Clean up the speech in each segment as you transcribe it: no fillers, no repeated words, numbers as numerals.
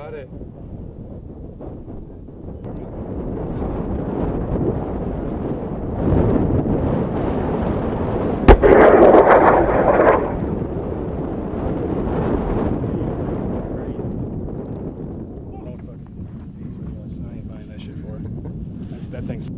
Got it. I ain't buying that shit for it. That thing's.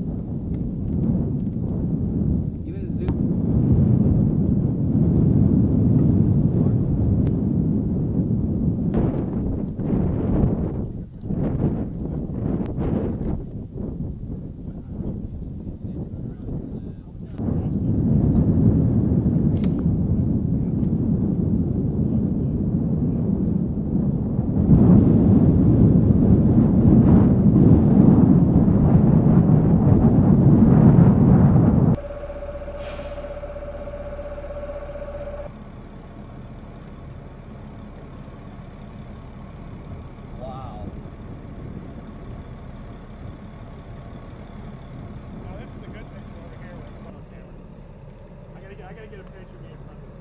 I gotta get a picture of me in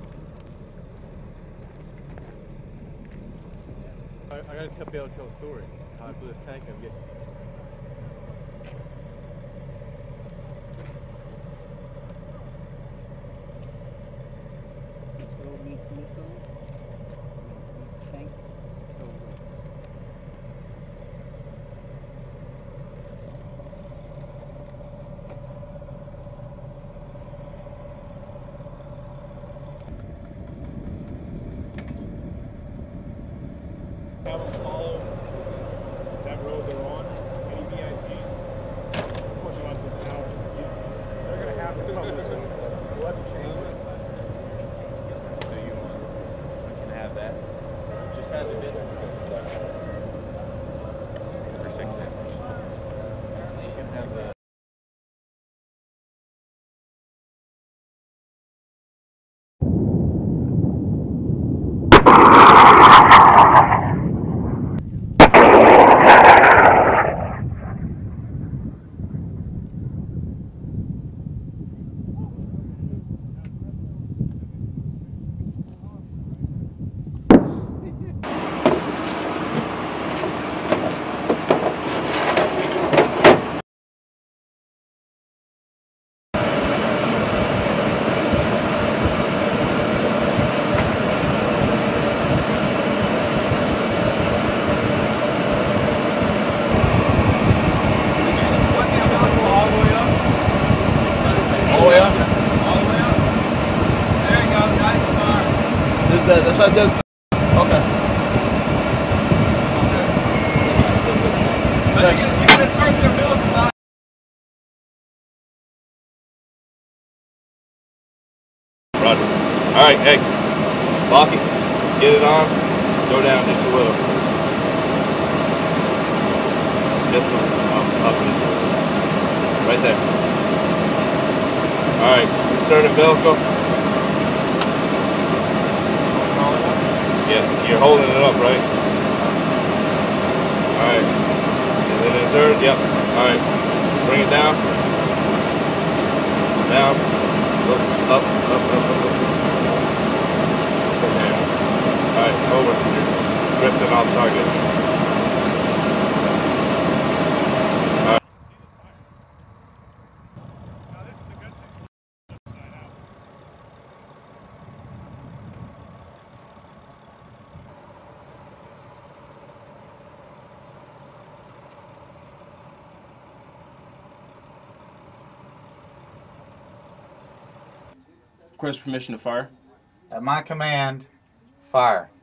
front of it. I gotta be able to tell a story. How I blew this tank and get. Meets missile. Meets tank. Have them follow that road they're on. Any VIPs, of course, you want to the tower. They're going to have to come this way. We'll have to change it. So you can have that. Just have the distance. For 6 minutes. You can have the. That's how I did. Okay. Thanks. You can insert their milk. Roger. All right, hey, lock it. Get it on. Go down just a little. Just a little. Up just a little. Right there. All right. Insert umbilical. Yeah, you're holding it up, right? Alright. And then insert, yep. Alright. Bring it down. Down. Look, up. Okay. Alright, over. You're drifting off target. Request permission to fire. At my command, fire.